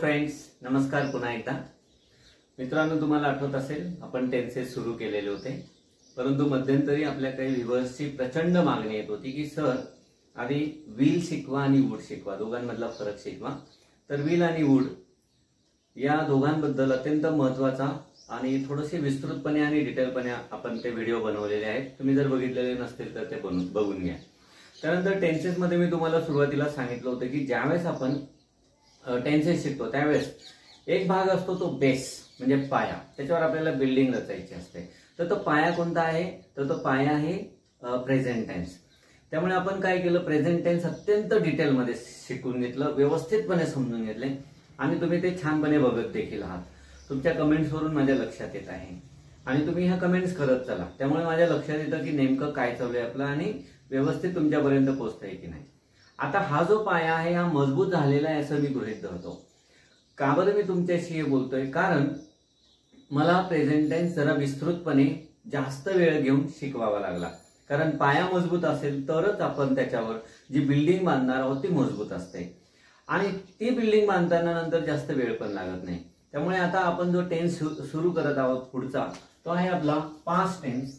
Friends, नमस्कार पुन्हा एकदा. मित्रांनो, तुम्हाला आठवत असेल आपण टेन्सेस सुरू केलेले होते, परंतु मध्यंतरी आपल्या काही व्ह्यूअर्सची प्रचंड मागणी येत होती की सर आधी विल शिकवा आणि वुड शिकवा, दोघांमधला फरक शिकवा. तर विल आणि वुड या दोघांबद्दल अत्यंत महत्त्वाचा आणि थोडेसे विस्तृतपणे आणि डिटेलपणे आपण ते व्हिडिओ बनवलेले आहेत. तुम्ही जर बघितलेले नसतील तर ते बघून घ्या. त्यानंतर टेन्सेस मध्ये मी तुम्हाला सुरुवातीला सांगितलं होतं की ज्यावेळेस आपण टेन्सेस शिकतो त्यावेळेस एक भाग असतो तो बेस म्हणजे पाया, त्याच्यावर आपल्याला बिल्डिंग रचायची असते. तर तो पाया कोणता आहे? तर तो पाया आहे प्रेझेंट टेन्स. त्यामुळे आपण काय केलं, प्रेझेंट टेन्स अत्यंत डिटेलमध्ये शिकून घेतलं, व्यवस्थितपणे समजून घेतले आणि तुम्ही ते छानपणे बघत देखील आहात. तुमच्या कमेंट्सवरून माझ्या लक्षात येत आहे आणि तुम्ही ह्या कमेंट्स करत चला. त्यामुळे माझ्या लक्षात येतं की नेमकं काय चालू आहे आपलं आणि व्यवस्थित तुमच्यापर्यंत पोहोचतंय की नाही. आता हा जो पाया आहे हा मजबूत झालेला आहे असं मी गृहीत धरतो. का बरं मी तुमच्याशी हे बोलतोय? कारण मला प्रेझेंट टेन्स जरा विस्तृतपणे जास्त वेळ घेऊन शिकवावा लागला. कारण पाया मजबूत असेल तरच आपण त्याच्यावर जी बिल्डिंग बांधणार आहोत ती मजबूत असते आणि ती बिल्डिंग बांधताना नंतर जास्त वेळ पण लागत नाही. त्यामुळे आता आपण जो टेन्स सुरू करत आहोत पुढचा तो आहे आपला पास्ट टेन्स.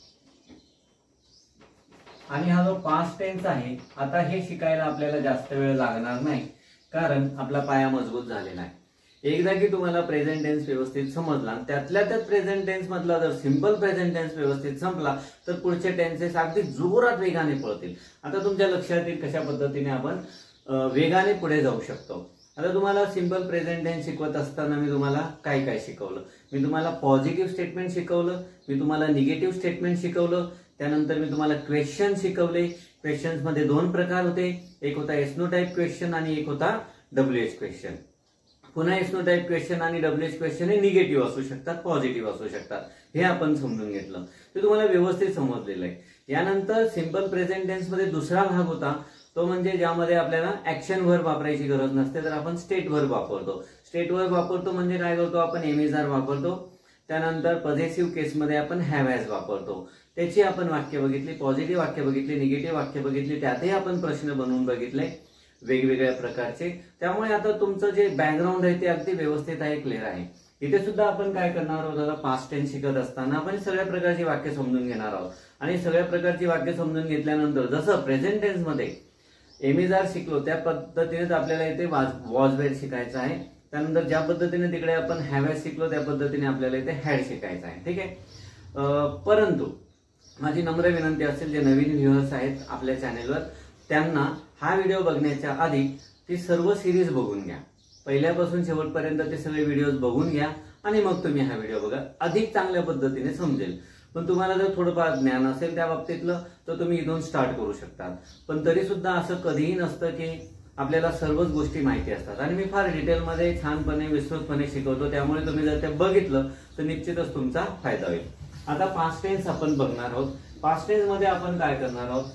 आणि हा जो पास्ट टेन्स आहे आता हे शिकायला आपल्याला जास्त वेळ लागणार नाही कारण आपला पाया मजबूत झालेला आहे. एकदा की तुम्हाला प्रेझेंट टेन्स व्यवस्थित समजला, त्यातल्या त्यात प्रेझेंट टेन्स मधला जर सिंपल प्रेझेंट टेन्स व्यवस्थित संपला तर पुढचे टेन्सेस अगदी जोरात वेगाने पळतील. आता तुमच्या लक्षात येईल कशा पद्धतीने आपण वेगाने पुढे जाऊ शकतो. आता तुम्हाला सिंपल प्रेझेंट टेन्स शिकवत असताना मी तुम्हाला काय काय शिकवलं? मी तुम्हाला पॉझिटिव्ह स्टेटमेंट शिकवलं, मी तुम्हाला निगेटिव्ह स्टेटमेंट शिकवलं, त्यानंतर मी तुम्हाला क्वेश्चन शिकवले. क्वेश्चन्स मध्ये दोन प्रकार होते, एक होता एसनो टाईप क्वेश्चन आणि एक होता डब्ल्यूएच क्वेश्चन. पुन्हा एसनो टाईप क्वेश्चन आणि डब्ल्यूएच क्वेश्चन हे निगेटिव्ह असू शकतात, पॉझिटिव्ह असू शकतात, हे आपण समजून घेतलं. ते तुम्हाला व्यवस्थित समजलेलं आहे. यानंतर सिंपल प्रेझेंट टेन्स मध्ये दुसरा भाग होता तो म्हणजे ज्यामध्ये आपल्याला ऍक्शन व्हर्ब वापरायची गरज नसते तर आपण स्टेट व्हर्ब वापरतो. स्टेट व्हर्ब वापरतो म्हणजे काय करतो आपण? एमएसआर वापरतो. त्यानंतर पॉझिटिव्ह केसमध्ये आपण हॅव हॅज वापरतो. त्याची आपण वाक्य बघितली, पॉझिटिव्ह वाक्य बघितली, निगेटिव्ह वाक्य बघितली, त्यातही आपण प्रश्न बनवून बघितले वेगवेगळ्या प्रकारचे. त्यामुळे आता तुमचं जे बॅकग्राऊंड आहे ते अगदी व्यवस्थित आहे, क्लिअर आहे. इथे सुद्धा आपण काय करणार आहोत? आता पास्ट टेन्स शिकत असताना आपण सगळ्या प्रकारची वाक्य समजून घेणार आहोत आणि सगळ्या प्रकारची वाक्य समजून घेतल्यानंतर जसं प्रेझेंट टेन्स मध्ये एमएसआर शिकलो त्या पद्धतीनेच आपल्याला इथे वॉज वेअर शिकायचं आहे. त्यानंतर ज्या पद्धतीने तिकडे आपण हॅव हॅज शिकलो त्या पद्धतीने आपल्याला इथे हॅड शिकायचं आहे. ठीक आहे. परंतु माझी नम्र विनंती असेल, जे नवीन व्ह्यूअर्स आहेत आपल्या चॅनेलवर त्यांना हा व्हिडिओ बघण्याच्या आधी ती सर्व सिरीज बघून घ्या. पहिल्यापासून शेवटपर्यंत ते सगळे व्हिडिओज बघून घ्या आणि मग तुम्ही हा व्हिडिओ बघा, अधिक चांगल्या पद्धतीने समजेल. पण तुम्हाला जर थोडंफार ज्ञान असेल त्या बाबतीतलं तर तुम्ही इथून स्टार्ट करू शकता. पण तरी सुद्धा असं कधीही नसतं की आपल्याला सर्वच गोष्टी माहिती असतात आणि मी फार डिटेलमध्ये छानपणे विस्तृतपणे शिकवतो. त्यामुळे तुम्ही जर ते बघितलं तर निश्चितच तुमचा फायदा होईल. आता पास्ट टेन्स आपण बघणार आहोत. पास्ट टेन्स मध्ये आपण काय करणार आहोत?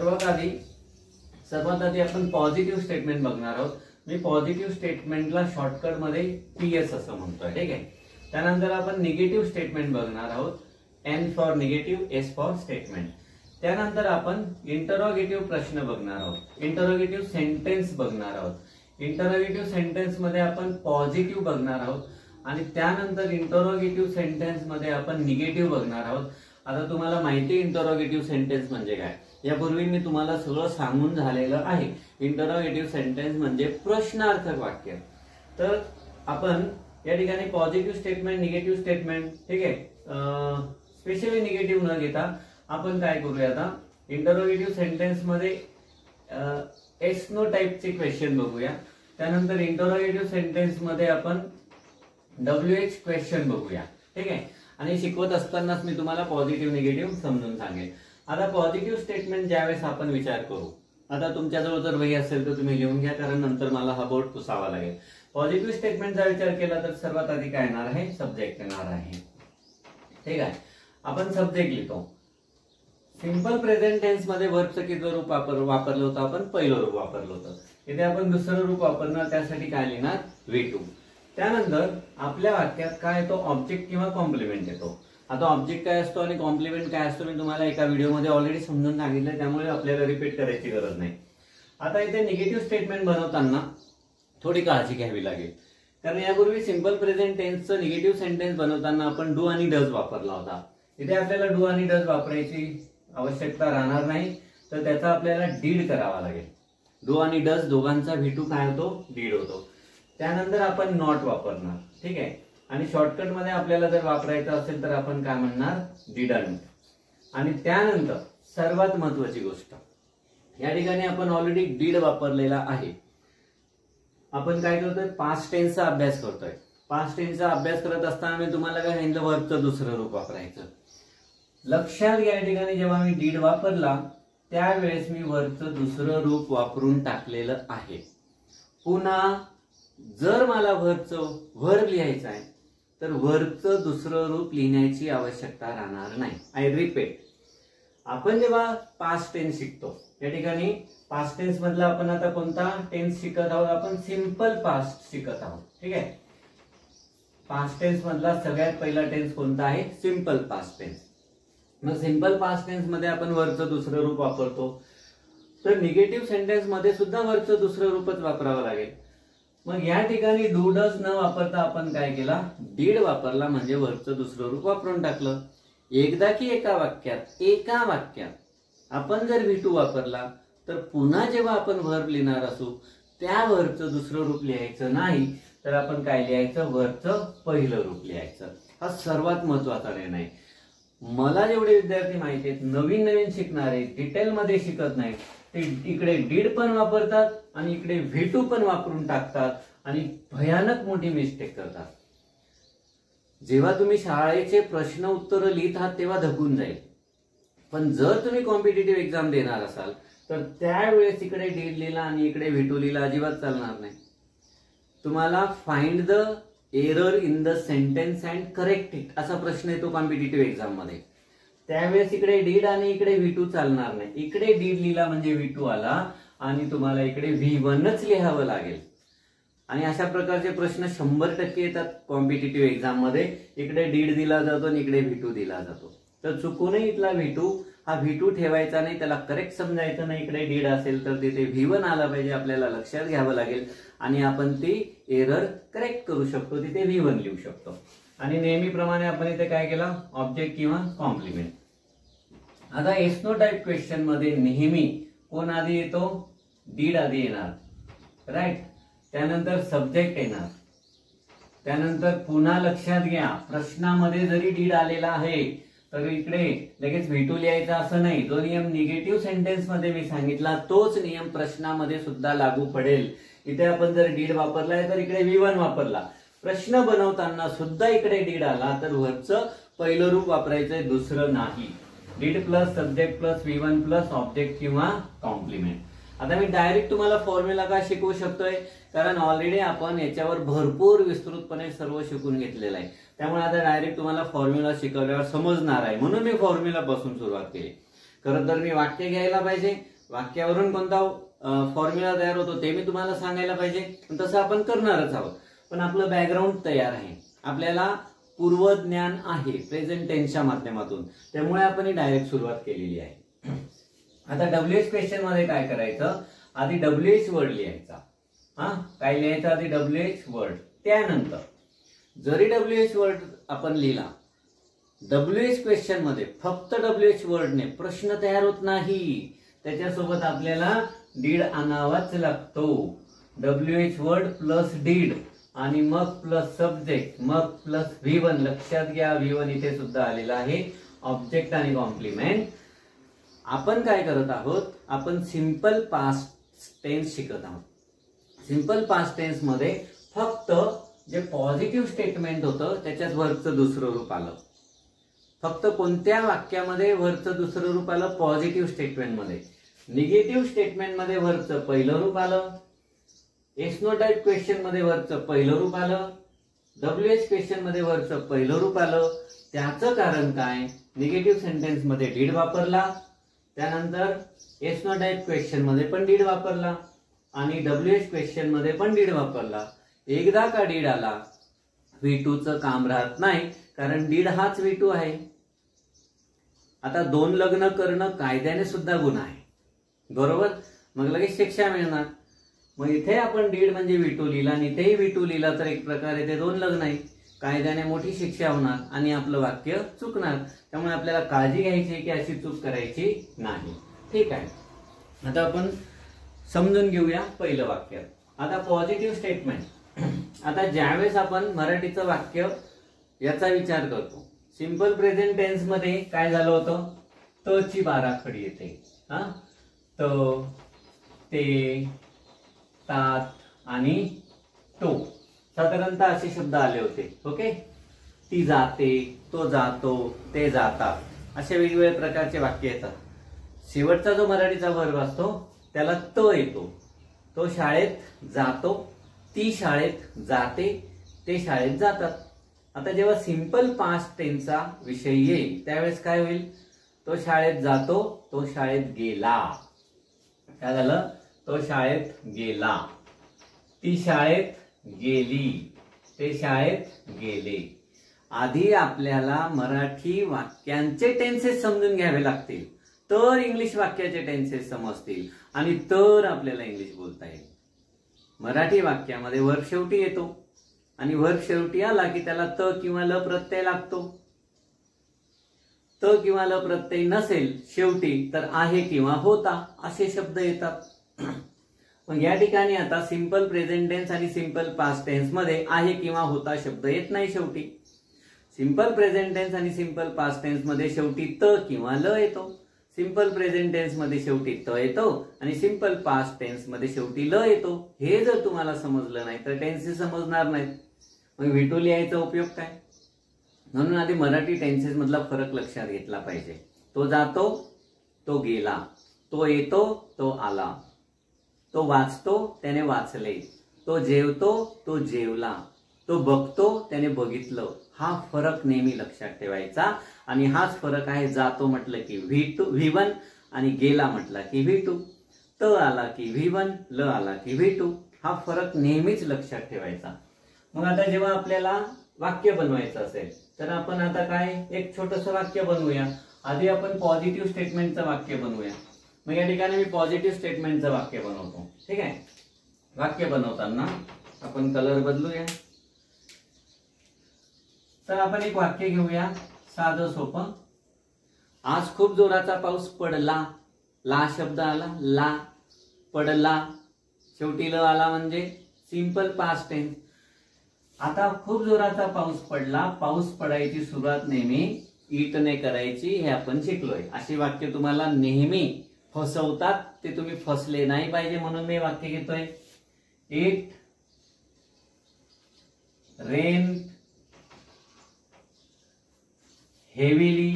सर्वात आधी आपण पॉझिटिव्ह स्टेटमेंट बघणार आहोत. मी पॉझिटिव्ह स्टेटमेंटला शॉर्टकट मध्ये पीएस असं म्हणतोय. ठीक आहे. त्यानंतर आपण निगेटिव्ह स्टेटमेंट बघणार आहोत. N for negative, S for statement. त्यानंतर आपण इंटरोगेटिव्ह प्रश्न बघणार आहोत, इंटरोगेटिव्ह सेंटेन्स बघणार आहोत. इंटरोगेटिव्ह सेंटेन्स मध्ये आपण पॉझिटिव्ह बघणार आहोत आणि त्यानंतर इंटरोगेटिव्ह सेंटेन्स मध्ये आपण निगेटिव्ह बघणार आहोत. आता तुम्हाला माहिती इंटरोगेटिव्ह सेंटेन्स म्हणजे काय? यापूर्वी मी तुम्हाला सगळं सांगून झालेलं आहे. इंटरोगेटिव्ह सेंटेन्स म्हणजे प्रश्नार्थक वाक्य. तर आपण या ठिकाणी पॉझिटिव्ह स्टेटमेंट, निगेटिव्ह स्टेटमेंट, ठीक आहे, स्पेशली निगेटिव्ह न घेता आपण काय करूया? आता इंटरोगेटिव्ह सेंटेन्स मध्ये एसनो टाईपचे क्वेश्चन बघूया. त्यानंतर इंटरोगेटिव्ह सेंटेन्स मध्ये आपण डब्ल्यूएच क्वेश्चन बघूया. ठीक आहे. आणि शिकवत असतानाच मी तुम्हाला पॉझिटिव्ह निगेटिव्ह समजून सांगेल. आता पॉझिटिव्ह स्टेटमेंट ज्यावेळेस आपण विचार करू, आता तुमच्याजवळ जर वही असेल तर तुम्ही लिहून घ्या कारण नंतर मला हा बोर्ड पुसावा लागेल. पॉझिटिव्ह स्टेटमेंटचा विचार केला तर सर्वात आधी काय येणार आहे? सब्जेक्ट येणार आहे. ठीक आहे. आपण सब्जेक्ट लिहितो. सिंपल प्रेझेंट टेन्स मध्ये वर्बचं किती रूप वापरलं होतं? आपण पहिलं रूप वापरलं होतं. इथे आपण दुसरं रूप वापरणार, त्यासाठी काय लिहिणार? V2. त्यानंतर आपल्या वाक्यात काय येतो? ऑब्जेक्ट किंवा कॉम्प्लिमेंट येतो. आता ऑब्जेक्ट काय असतो आणि कॉम्प्लिमेंट काय असतो मी तुम्हाला एका व्हिडिओमध्ये ऑलरेडी समजून सांगितलं, त्यामुळे आपल्याला रिपीट करायची गरज नाही. आता इथे निगेटिव्ह स्टेटमेंट बनवताना थोडी काळजी घ्यावी लागेल. कारण यापूर्वी सिंपल प्रेझेंट टेन्सचं निगेटिव्ह सेंटेन्स बनवताना आपण डू आणि डज वापरला होता. इथे आपल्याला डू आणि डज वापरायची आवश्यकता राहणार नाही, तर त्याचा आपल्याला डीड करावा लागेल. डू आणि डज दोघांचा V2 काय होतो, डीड होतो. त्यानंतर आपण नॉट वापरणार, ठीक आहे. आणि शॉर्टकट मध्ये आपल्याला जर वापरायचं असेल तर आपण काय म्हणणार, डिडंट. आणि त्यानंतर सर्वात महत्वाची गोष्ट, या ठिकाणी आपण ऑलरेडी डीड वापरलेला आहे. आपण काय करतोय, पास्ट टेन्सचा अभ्यास करतोय. पास्ट टेन्सचा अभ्यास करत असताना मी तुम्हाला काय सांगितलं, वर्बचं दुसरं रूप वापरायचं. लक्षात घ्या, या ठिकाणी जेव्हा मी डीड वापरला त्यावेळेस मी वर्बचं दुसरं रूप वापरून टाकलेलं आहे. पुन्हा जर मला वर्बचं वर्ब लिहायचं आहे तर वर्बचं दुसरं रूप लिहिण्याची आवश्यकता राहणार नाही. आय रिपीट, आपण जेव्हा पास्ट टेन्स शिकतो, या ठिकाणी पास्ट टेन्स मधला आपण आता कोणता टेन्स शिकत आहोत, आपण सिंपल पास्ट शिकत आहोत, ठीक आहे. पास्ट टेन्स मधला सगळ्यात पहिला टेन्स कोणता आहे, सिंपल पास्ट टेन्स. मग सिंपल पास्ट टेन्स मध्ये आपण वर्बचं दुसरं रूप वापरतो, तर निगेटिव्ह सेंटेन्स मध्ये सुद्धा वर्बचं दुसरं रूपच वापरावं लागेल. मग या ठिकाणी डू डज न वापरता आपण काय केला, डीड वापरला, म्हणजे वर्बचं दुसरं रूप वापरून टाकलं. एकदा की एका वाक्यात आपण जर V2 वापरला तर पुन्हा जेव्हा आपण वर्ब लिहिणार असू त्या वर्बचं दुसरं रूप लिहायचं नाही, तर आपण काय लिहायचं, वर्बचं पहिलं रूप लिहायचं. हा सर्वात महत्वाचा निर्णय आहे. मला जेवढे विद्यार्थी माहिती आहेत, नवीन शिकणारे, डिटेलमध्ये शिकत नाहीत, ते इकडे डीड पण वापरतात आणि इकडे V2 पण वापरून टाकतात आणि भयानक मोठी मिस्टेक करतात. जेव्हा तुम्ही शाळेचे प्रश्न उत्तर लिहित आहात तेव्हा धकून जाईल, पण जर तुम्ही कॉम्पिटिटिव्ह एक्झाम देणार असाल तर त्यावेळेस इकडे डीड लिहिला आणि इकडे V2 लिहिला अजिबात चालणार नाही. तुम्हाला find the error in the sentence and correct it असा प्रश्न येतो कॉम्पिटिटिव्ह एक्झाम मध्ये. त्यावेळेस इकडे डीड आणि इकडे V2 चालणार नाही. इकडे डीड लिहिला म्हणजे V2 आला आणि तुम्हाला इकडे V1च लिहावं लागेल. आणि अशा प्रकारचे प्रश्न 100% येतात कॉम्पिटिटिव्ह एक्झाम मध्ये. इकडे डीड दिला जातो आणि इकडे V2 दिला जातो. तर चुकूनही इथला V2 हा V2 ठेवायचा नाही, त्याला करेक्ट समजायचं नाही. इकडे डीड असेल तर तिथे V1 आला पाहिजे, आपल्याला लक्षात घ्यावं लागेल आणि आपण ती एरर करेक्ट करू शकतो, तिथे V1 लिहू शकतो. आणि नेहमीप्रमाणे आपण इथे काय केलं, ऑब्जेक्ट किंवा कॉम्प्लिमेंट. आता एस्नो टाइप क्वेश्चन मध्ये नेहमी कोण आधी येतो, डीड आधी येणार, राईट. त्यानंतर सब्जेक्ट येणार. त्यानंतर पुन्हा लक्षात घ्या, प्रश्नामध्ये जरी डीड आलेला आहे तर इकडे लगेच V2 लिहायचा असं नाही. जो नियम निगेटिव्ह सेंटेन्स मध्ये मी सांगितला तोच नियम प्रश्नामध्ये सुद्धा लागू पडेल. इथे आपण जर डीड वापरलाय तर इकडे V1 वापरला. प्रश्न बनवताना सुद्धा इकडे डीड आला तर वरचं पहिलं रूप वापरायचंय, दुसरं नाही. Did plus subject plus V1 plus object किंवा कॉम्प्लिमेंट. आता मी डायरेक्ट तुम्हाला फॉर्म्युला का शिकवू शकतोय, कारण ऑलरेडी आपण याच्यावर भरपूर विस्तृतपणे सर्व शिकून घेतलेलं आहे. त्यामुळे आता डायरेक्ट तुम्हाला फॉर्म्युला शिकवल्यावर समजणार आहे, म्हणून मी फॉर्म्युला पासून सुरुवात केली. खरं तर मी वाक्य घ्यायला पाहिजे, वाक्यावरून कोणता फॉर्म्युला तयार होतो ते मी तुम्हाला सांगायला पाहिजे, तसं आपण करणारच आहोत. पण आपलं बॅकग्राऊंड तयार आहे, आपल्याला पूर्वज्ञान आहे प्रेझेंट टेन्सच्या माध्यमातून, त्यामुळे आपण डायरेक्ट सुरुवात केलेली आहे. आता WH क्वेश्चन मध्ये काय करायचं, आधी WH वर्ड लिहायचा. काय लिहायचं, आधी WH वर्ड. त्यानंतर जरी WH वर्ड आपण लिहिला, WH क्वेश्चन मध्ये फक्त WH वर्डने प्रश्न तयार होत नाही, त्याच्यासोबत आपल्याला डीड आणावाच लागतो. WH वर्ड प्लस डीड आणि मग प्लस सब्जेक्ट, मग प्लस V1. लक्षात घ्या, V1 इथे सुद्धा आलेला आहे, ऑब्जेक्ट आणि कॉम्प्लिमेंट. आपण काय करत आहोत, आपण सिंपल पास्ट टेन्स शिकत आहोत. सिंपल पास्ट टेन्स मध्ये फक्त जे पॉझिटिव्ह स्टेटमेंट होतं त्याच्यात वर्बचं दुसरं रूप आलं. फक्त कोणत्या वाक्यामध्ये वर्बचं दुसरं रूप आलं, पॉझिटिव्ह स्टेटमेंट मध्ये. निगेटिव्ह स्टेटमेंट मध्ये वर्बचं पहिलं रूप आलं. एस्नो टाइप क्वेश्चन मध्ये वर्बचं पहिलं रूप आलं. WH क्वेश्चन मध्ये वर्बचं पहिलं रूप आलं. त्याचं कारण काय, निगेटिव्ह सेंटेन्स मध्ये डीड वापरला, त्यानंतर एस्नो टाइप क्वेश्चन मध्ये पण डीड वापरला आणि WH क्वेश्चन मध्ये पण डीड वापरला. एकदा का डीड आला, V2 चं काम राहत नाही, कारण डीड हाच V2 आहे. आता 2 लग्न करणं कायद्याने सुद्धा गुन्हा आहे, बरोबर. मग लगेच शिक्षा मिळणार. मग इथे आपण डीड म्हणजे V2 लिहिला आणि इथेही V2 लिहिला तर एक प्रकारे ते दोन लग्न आहे, कायद्याने मोठी शिक्षा होणार आणि आपलं वाक्य चुकणार. त्यामुळे आपल्याला काळजी घ्यायची की अशी चूक करायची नाही. ठीक आहे, आता आपण समजून घेऊया पहिलं वाक्य. आता पॉझिटिव्ह स्टेटमेंट. आता ज्यावेळेस आपण मराठीचं वाक्य याचा विचार करतो, सिंपल प्रेझेंट टेन्स मध्ये काय झालं होतं, त ची बाराखडी येते. हा, त, ते, तात आणि तो, साधारणतः असे शब्द आले होते. ओके, ती जाते, तो जातो, ते जातात, असे वेगवेगळ्या प्रकारचे वाक्य येतात. शेवटचा जो मराठीचा वर्ब असतो त्याला त येतो. तो शाळेत जातो, ती शाळेत जाते, ते शाळेत जातात. आता जेव्हा सिंपल पास्ट टेन्सचा विषय येईल त्यावेळेस काय होईल, तो शाळेत जातो, तो शाळेत गेला. काय झालं, तो शाळेत गेला, ती शाळेत गेली, ते शाळेत गेले. आधी आपल्याला मराठी वाक्यांचे टेन्सेस समजून घ्यावे लागतील, तर इंग्लिश वाक्याचे टेन्सेस समजतील आणि तर आपल्याला इंग्लिश बोलता येईल. मराठी वाक्यामध्ये वर्ब शेवटी येतो आणि वर्ब शेवटी आला की त्याला त किंवा ल प्रत्यय लागतो. त किंवा ल प्रत्यय नसेल शेवटी तर आहे किंवा होता असे शब्द येतात. मग या ठिकाणी आता सिंपल प्रेझेंट टेन्स आणि सिंपल पास्ट टेन्स मध्ये आहे किंवा होता शब्द येत नाही शेवटी. सिंपल प्रेझेंट टेन्स आणि सिंपल पास्ट टेन्स मध्ये शेवटी त किंवा ल येतो. सिंपल प्रेझेंट टेन्स मध्ये शेवटी त येतो आणि सिंपल पास्ट टेन्स मध्ये शेवटी ल येतो. हे जर तुम्हाला समजलं नाही तर टेन्सेस समजणार नाहीत. मग V2 लिहायचा उपयोग काय? म्हणून आधी मराठी टेन्सेस मधला फरक लक्षात घेतला पाहिजे. तो जातो, तो गेला, तो येतो, तो आला, तो वाचतो, त्याने वाचले, तो जेवतो, तो जेवला, तो बघतो, त्याने बघितलं. हा फरक नेहमी लक्षात ठेवायचा आणि हाच फरक आहे जातो म्हटलं की V1 आणि गेला म्हटलं की V2. त आला की V1, ल आला की V2. हा फरक नेहमीच लक्षात ठेवायचा. मग आता जेव्हा आपल्याला वाक्य बनवायचं असेल तर आपण आता काय एक छोटंसं वाक्य बनवूया. आधी आपण पॉझिटिव्ह स्टेटमेंटचं वाक्य बनवूया. मग या ठिकाणी मी पॉझिटिव्ह स्टेटमेंटचं वाक्य बनवतो. ठीक आहे, वाक्य बनवताना आपण कलर बदलूया. तर आपण एक वाक्य घेऊया साधं सोपं. आज खूप जोराचा पाऊस पडला. ला शब्द आला, ला, पडला, शेवटी ल आला म्हणजे सिंपल पास्ट टेन्स. आता खूप जोराचा पाऊस पडला. पाऊस पडायची सुरुवात नेहमी इटने करायची हे आपण शिकलोय. अशी वाक्य तुम्हाला नेहमी फसवतात, ते तुम्ही फसले नाही पाहिजे म्हणून मी वाक्य घेतोय. It rain heavily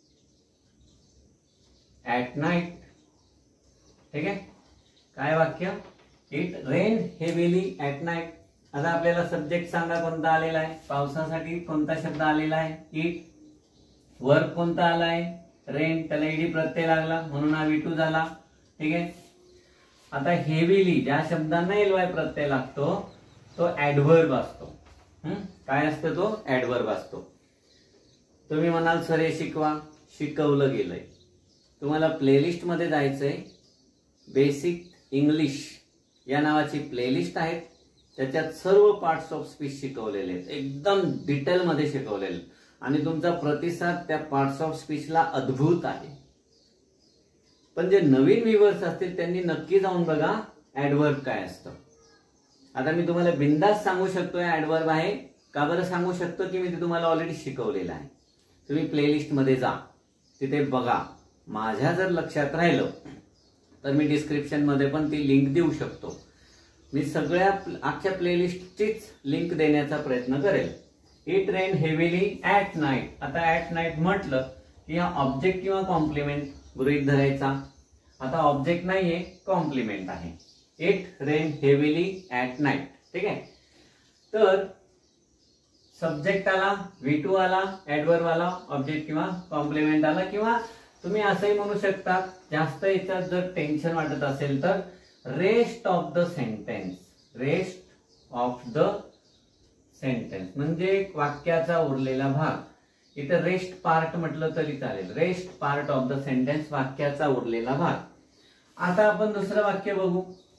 at night. ठीक आहे, काय वाक्य, it rain heavily at night. आता आपल्याला सब्जेक्ट सांगा कोणता आलेला आहे. पावसासाठी कोणता शब्द आलेला आहे, इट. वर्ब कोणता आलाय, रेन, त्याला ईडी प्रत्यय लागला म्हणून हा V2 झाला. ठीक आहे, आता हेवीली ज्या शब्दांना LY प्रत्यय लागतो तो ऍडव्हर्ब असतो. काय असतो तो, ऍडव्हर्ब असतो. तुम्ही म्हणाल सर हे शिकवा, शिकवलं गेलंय. तुम्हाला प्लेलिस्ट मध्ये जायचंय. बेसिक इंग्लिश या नावाची प्लेलिस्ट आहे, त्याच्यात सर्व पार्ट्स ऑफ स्पीच शिकवलेले आहेत, एकदम डिटेल मध्ये शिकवलेले. आणि तुमचा प्रतिसाद त्या पार्ट्स ऑफ स्पीचला अद्भुत आहे. पण जे नवीन व्ह्यूअर्स असतील त्यांनी नक्की जाऊन बघा ऍडव्हर्ब काय असतं. आता मी तुम्हाला बिंदास सांगू शकतोय ऍडव्हर्ब आहे. का बरं सांगू शकतो की मी ते तुम्हाला ऑलरेडी शिकवलेलं आहे. तुम्ही प्लेलिस्ट मध्ये जा, तिथे बघा. माझ्या जर लक्षात राहिलं तर मी डिस्क्रिप्शन मध्ये पण ती लिंक देऊ शकतो. मी सगळ्या अख्ख्या प्लेलिस्टचीच लिंक देण्याचा प्रयत्न करेल. It rain heavily at night. आता ऍट नाईट म्हटलं की हा ऑब्जेक्ट किंवा कॉम्प्लिमेंट गृहीत धरायचा. आता ऑब्जेक्ट नाहीये, कॉम्प्लिमेंट आहे. It rain heavily at night. ठीक आहे, तर सब्जेक्ट आला, V2 आला, ऍडव्हर्ब आला, ऑब्जेक्ट किंवा कॉम्प्लिमेंट आला. किंवा तुम्ही असंही म्हणू शकता, जास्त याच्यात जर टेन्शन वाटत असेल तर rest of the sentence. Rest of the sentence म्हणजे वाक्याचा उरलेला भाग. इथं रेस्ट पार्ट म्हटलं तरी चालेल. Rest part of the sentence, वाक्याचा उरलेला भाग. आता आपण दुसरं वाक्य बघू.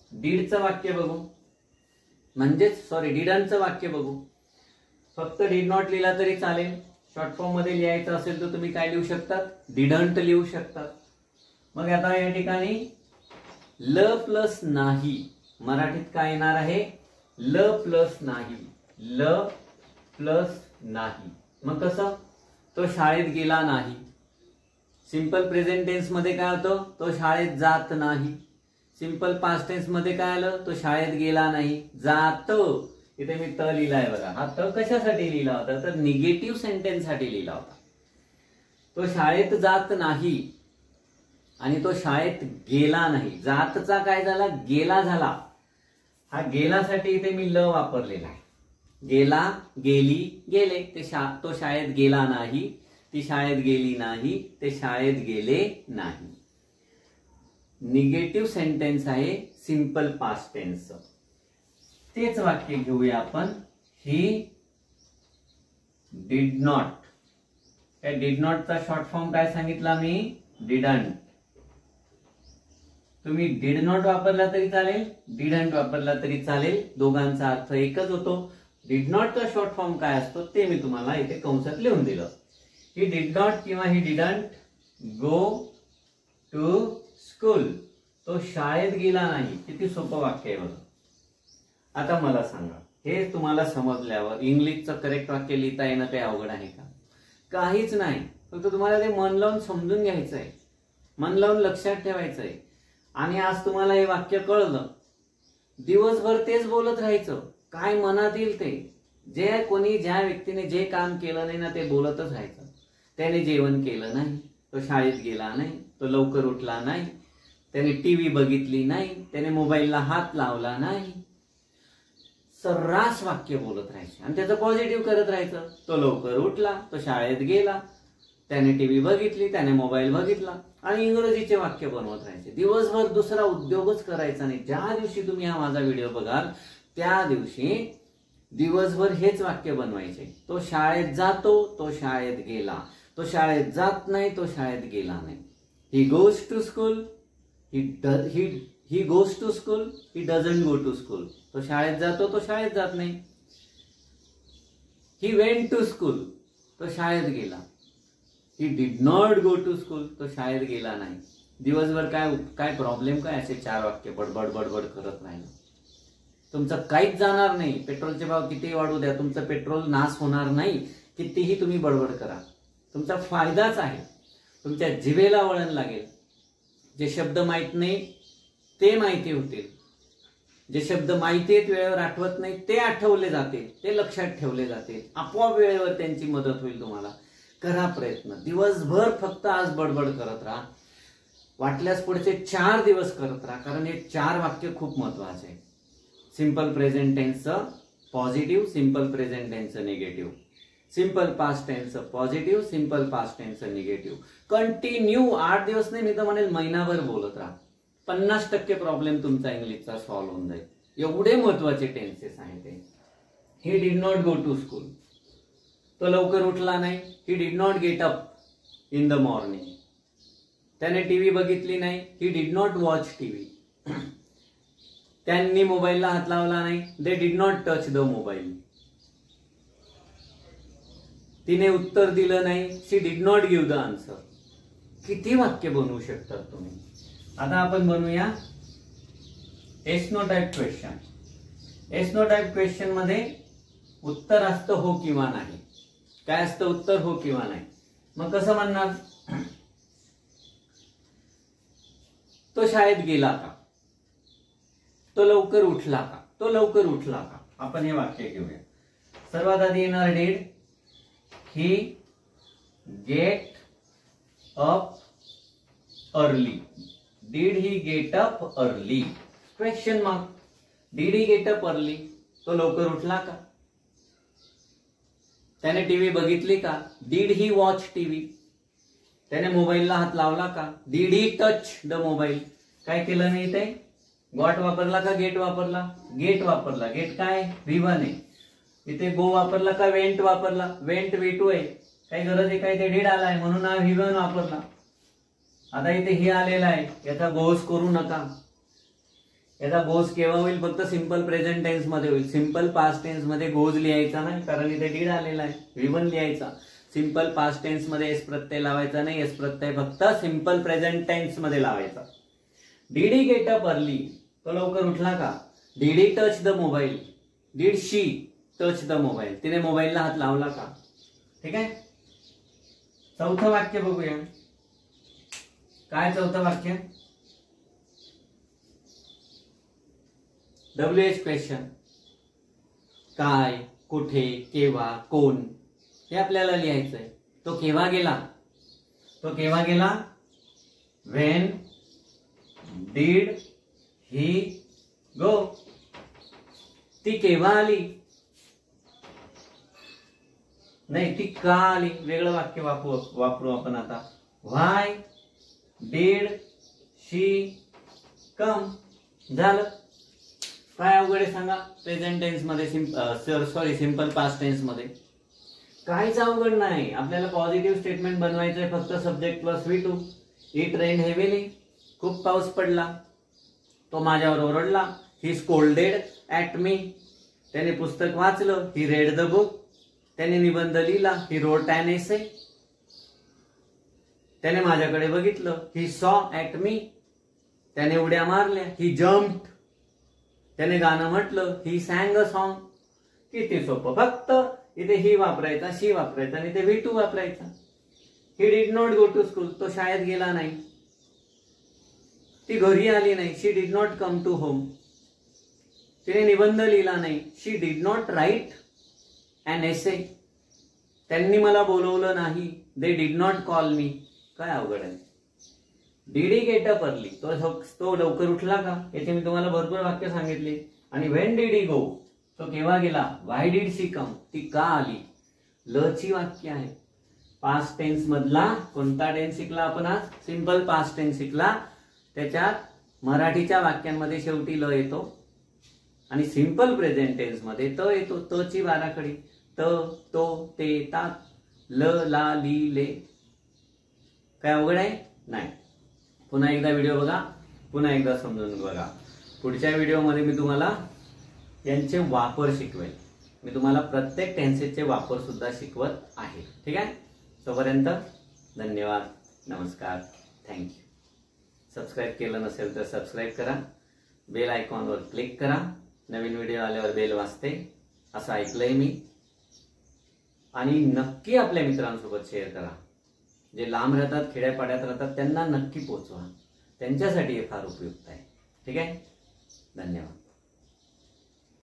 डीडचं वाक्य बघू, म्हणजेच सॉरी डिडंटचं वाक्य बघू. फक्त डिड नॉट लिहिला तरी चालेल. शॉर्ट फॉर्म मध्ये लिहायचं असेल तर तुम्ही काय लिहू शकतात, डिडंट लिहू शकतात. मग आता या ठिकाणी ल प्लस नाही, मराठीत काय येणार आहे, ल प्लस नाही, ल प्लस नाही. मग कसं, तो शाळेत गेला नाही. सिंपल प्रेझेंट टेन्स मध्ये काय होतं, तो शाळेत जात नाही. सिंपल पास्ट टेन्स मध्ये काय आलं, तो शाळेत गेला नाही, जात. इथे मी त लिहिलाय बघा. हा त कशासाठी लिहिला होता, तर निगेटिव्ह सेंटेन्स साठी लिहिला होता. तो शाळेत जात नाही आणि तो शाळेत गेला नाही. जातचा काय झाला, गेला झाला. हा गेलासाठी इथे मी ल वापरलेला आहे. गेला, गेली, गेले. तो शाळेत गेला नाही, ती शाळेत गेली नाही, ते शाळेत गेले नाही. निगेटिव्ह सेंटेन्स आहे सिंपल पास्ट टेन्स. तेच वाक्य घेऊया आपण. He did not. या डिड नॉटचा शॉर्ट फॉर्म काय सांगितला मी, डिडंट. तुम्ही डिड नॉट वापरला तरी चालेल, डिडंट वापरला तरी चालेल, दोघांचा अर्थ एकच होतो. डिड नॉटचा शॉर्ट फॉर्म काय असतो ते मी तुम्हाला इथे कंसात लिहून दिलं. ही डिड नॉट किंवा he didn't go to school. तो शाळेत गेला नाही. किती सोपं वाक्य आहे बघा. आता मला सांगा, हे तुम्हाला समजल्यावर इंग्लिशचं करेक्ट वाक्य लिहिता येणं काही अवघड आहे का, काहीच नाही. फक्त तुम्हाला ते मन लावून समजून घ्यायचं आहे, मन लावून लक्षात ठेवायचं आहे. आणि आज तुम्हाला हे वाक्य कळलं, दिवसभर तेच बोलत राहायचं, काय मनात येईल ते. जे कोणी ज्या व्यक्तीने जे काम केलं नाही ना ते बोलतच राहायचं. त्याने जेवण केलं नाही, तो शाळेत गेला नाही, तो लवकर उठला नाही, त्याने टीव्ही बघितली नाही, त्याने मोबाईलला हात लावला नाही. सर्रास वाक्य बोलत राहायचे आणि त्याचं पॉझिटिव्ह करत राहायचं. तो लवकर उठला, तो शाळेत गेला, त्याने टीव्ही बघितली, त्याने मोबाईल बघितला आणि इंग्रजीचे वाक्य बनवत राहायचे. दिवसभर दुसरा उद्योगच करायचा नाही. ज्या दिवशी तुम्ही हा माझा व्हिडिओ बघाल त्या दिवशी दिवसभर हेच वाक्य बनवायचे. तो शाळेत जातो, तो शाळेत गेला, तो शाळेत जात नाही, तो शाळेत गेला नाही. He goes to school, he goes to school, he doesn't go to school. तो शाळेत जातो, तो शाळेत जात नाही. ही वेंट टू स्कूल, तो शाळेत गेला. He did not go to school, तो शाळेत गेला नाही. दिवसभर काय प्रॉब्लेम काय, असे 4 वाक्य बडबड बडबड करत राहिलं. तुमचं काहीच जाणार नाही. पेट्रोलचे भाव कितीही वाढू द्या, तुमचं पेट्रोल नाश होणार नाही. कितीही तुम्ही बडबड करा, तुमचा फायदाच आहे. तुमच्या जिभेला वळण लागेल. जे शब्द माहित नाही ते माहिती होतील, जे शब्द माहिती आहेत वेळेवर आठवत नाही ते आठवले जातील, ते लक्षात ठेवले जातील. आपोआप वेळेवर त्यांची मदत होईल तुम्हाला. करा प्रयत्न. दिवसभर फक्त आज बडबड करत राहा. वाटल्यास पुढचे 4 दिवस करत राहा, कारण हे 4 वाक्य खूप महत्वाचे आहे. सिंपल प्रेझेंट टेन्सचं पॉझिटिव्ह, सिंपल प्रेझेंट टेन्सचं निगेटिव्ह, सिंपल पास्ट टेन्सचं पॉझिटिव्ह, सिंपल पास्ट टेन्सचं निगेटिव्ह. कंटिन्यू 8 दिवस नाही, मी तर म्हणेल महिनाभर बोलत राहा. 50% प्रॉब्लेम तुमचा इंग्लिशचा सॉल्व्ह होऊन जाईल. एवढे महत्वाचे टेन्सेस आहेत ते. He did not go to school, तो लवकर उठला नाही. He did not get up in the morning, त्याने टीव्ही बघितली नाही. He did not watch TV, त्यांनी मोबाईलला हात लावला नाही. They did not touch the mobile, तिने उत्तर दिलं नाही. She did not give the answer. किती वाक्य बनवू शकतात तुम्ही. आता आपण बनवूया yes no type question. Yes no type question मध्ये उत्तर असतं हो किंवा नाही. काय असतं उत्तर, हो किंवा नाही. मग कसं म्हणणार, तो शाळेत गेला का, तो लवकर उठला का, तो लवकर उठला का. आपण हे वाक्य घेऊया. सर्वात आधी येणार did. He get up early. Did he get up early? Question mark. Did he get up early? तो लवकर उठला का, त्याने टीव्ही बघितली का. Did he watch TV? त्याने मोबाईलला हात लावला का. Did he touch the mobile? काय केलं नाही ते, गॉट वापरला का गेट वापरला. गेट वापरला. गेट काय V1 आहे. इथे गो वापरला का वेंट वापरला. वेंट V2 आहे. काही गरज आहे काय, ते डिड आलाय म्हणून हा V1 वापरला. आता इथे ही आलेला आहे, याचा गोस करू नका. याचा गोज केव्हा होईल? फक्त सिंपल प्रेझेंट टेन्स मध्ये होईल. सिंपल पास्ट टेन्स मध्ये गोज लिहायचा नाही, कारण इथे डीड आलेला आहे. V1 लिहायचा. सिंपल पास्ट टेन्स मध्ये एस प्रत्यय लावायचा नाही. एस प्रत्यय फक्त सिंपल प्रेझेंट टेन्स मध्ये लावायचा. Did he get up early? तो लवकर उठला का? Did he touch the mobile? Did she touch the mobile? तिने मोबाईलला हात लावला का? ठीक आहे. चौथं वाक्य बघूया. काय चौथं वाक्य? WH question. काय, कुठे, केव्हा, कोण हे आपल्याला लिहायचंय. तो केव्हा गेला? तो केव्हा गेला? When did he go? ती केव्हा आली? नाही, ती का आली? वेगळं वाक्य वापरू आपण आता. Why did she come? झालं. काय अवघड आहे सांगा? प्रेझेंट टेन्स मध्ये सिंपल पास्ट टेन्स मध्ये काहीच अवघड नाही. आपल्याला पॉझिटिव्ह स्टेटमेंट बनवायचंय. फक्त subject plus V2. It rain heavily. खूप पाऊस पडला. तो माझ्यावर ओरडला. He scolded at me. त्याने पुस्तक वाचलं. He read the book. त्याने निबंध लिहिला. He wrote an essay. त्याने माझ्याकडे बघितलं. He saw at me. त्याने उड्या मारल्या. He jumped. त्याने गाणं म्हटलं. He sang a song. किती सोपं. फक्त इथे ही वापरायचा, शी वापरायचा आणि इथे V2 वापरायचा. He did not go to school. तो शाळेत गेला नाही. ती घरी आली नाही. She did not come to home. तिने निबंध लिहिला नाही. She did not write an essay. त्यांनी मला बोलवलं नाही. They did not call me. काय अवघड आहे? Did he get up early? तो लवकर उठला का? याचे मी तुम्हाला भरपूर वाक्य सांगितले. आणि when did he go? तो केव्हा गेला? Why did she come? ती का आली? ल ची वाक्य आहे. पास्ट टेन्स मधला कोणता टेन्स शिकला आपण आज? सिंपल पास्ट टेन्स शिकला. त्याच्यात मराठीच्या वाक्यांमध्ये शेवटी ल येतो आणि सिंपल प्रेझेंट टेन्स मध्ये त येतो. त ची बाराखडी. त, तो, ते, ता, ल, ला, ली, ले. काय अवघड आहे? नाही. पुन्हा एकदा व्हिडिओ बघा. पुन्हा एकदा समजून बघा. पुढच्या व्हिडिओमध्ये मी तुम्हाला यांचे वापर शिकवेल. मी तुम्हाला प्रत्येक टेन्सेसचे वापर सुद्धा शिकवत आहे. ठीक आहे. तोपर्यंत धन्यवाद. नमस्कार. थँक्यू. सबस्क्राईब केलं नसेल तर सबस्क्राईब करा. बेल आयकॉनवर क्लिक करा. नवीन व्हिडिओ आल्यावर बेल वाजते असं ऐकलंय मी. आणि नक्की आपल्या मित्रांसोबत शेअर करा. जे लांब राहतात, खेड्यापाड्यात राहतात, त्यांना नक्की पोचवा. त्यांच्यासाठी हे फार उपयुक्त आहे. ठीक आहे. धन्यवाद.